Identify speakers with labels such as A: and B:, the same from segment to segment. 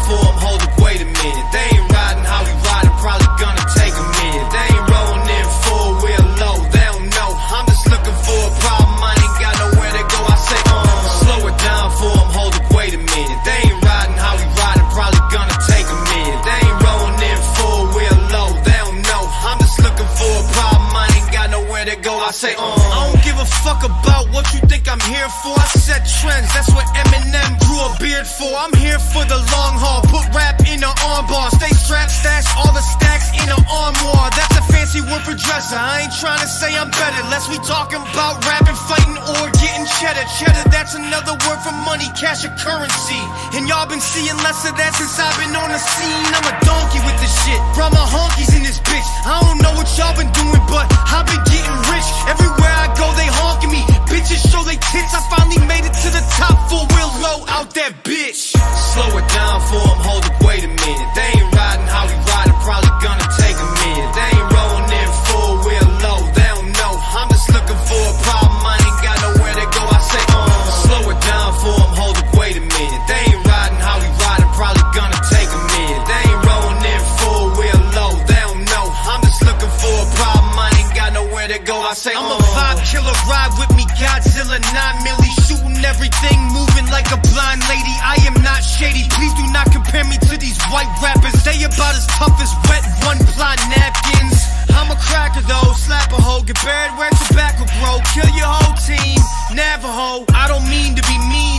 A: for them, hold up, wait a minute. They ain't riding how we riding, probably gonna take a minute. They ain't rolling in four-wheel low, they don't know. I'm just looking for a problem, I ain't got nowhere to go. I say, slow it down for them, hold up, wait a minute. They ain't riding how we riding, probably gonna take a minute. They ain't rolling in four-wheel low, they don't know. I'm just looking for a problem, I ain't got nowhere to go. I say, I don't give a fuck about what you think I'm here for. I set trends, that's what Eminem grew a beard for. I'm here for the long haul, put rap in the armbar. Stay strapped, stash all the stacks in an armoire. That's a fancy word for dresser. I ain't trying to say I'm better, unless we talking about rapping, fighting, or getting cheddar. Cheddar, that's another word for money, cash or currency. And y'all been seeing less of that since I've been on the scene. I'm a donkey with this shit, brought my honkies in this bitch. I don't know what y'all been doing, but I've been getting rich. Everywhere I go, they honking me. Bitches show they tits, I finally made it to the top. Four-wheel low out that bitch. Slow it down for them, hold up, wait a minute. They ain't riding how we riding, probably gonna take a minute. They ain't rolling in four-wheel low, they don't know. I'm just looking for a problem, I ain't got nowhere to go. I say, slow it down for them, hold up, wait a minute. They ain't riding how we riding, probably gonna take a minute. They ain't rolling in four-wheel low, they don't know. I'm just looking for a problem, I ain't got nowhere to go. I say, I'm a vibe killer, ride with me, Godzilla 9 milli, shooting everything, moving like a blind lady. I am not shady, please do not compare me to these white rappers. They about as tough as wet one-ply napkins. I'm a cracker though, slap a hoe, get buried where tobacco grow, kill your whole team, Navajo. I don't mean to be mean,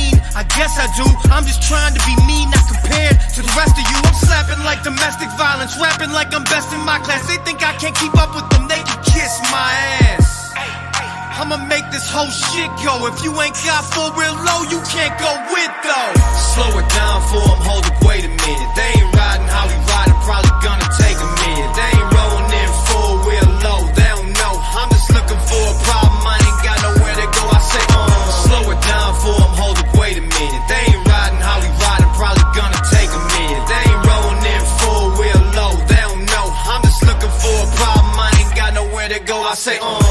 A: I guess I do. I'm just trying to be me, not compared to the rest of you. I'm slapping like domestic violence, rapping like I'm best in my class. They think I can't keep up with them, they can kiss my ass. I'ma make this whole shit go. If you ain't got four-wheel low, you can't go with though. Slow it down for them, hold up, wait a minute. They ain't riding how we riding, probably gonna take a minute. They ain't rolling in four-wheel low, they don't know. I'm just looking for a problem, I ain't got nowhere to go. I say, slow it down for them, hold up, wait a minute. They ain't riding how we riding, probably gonna take a minute. They ain't rolling in four-wheel low, they don't know. I'm just looking for a problem, I ain't got nowhere to go. I say,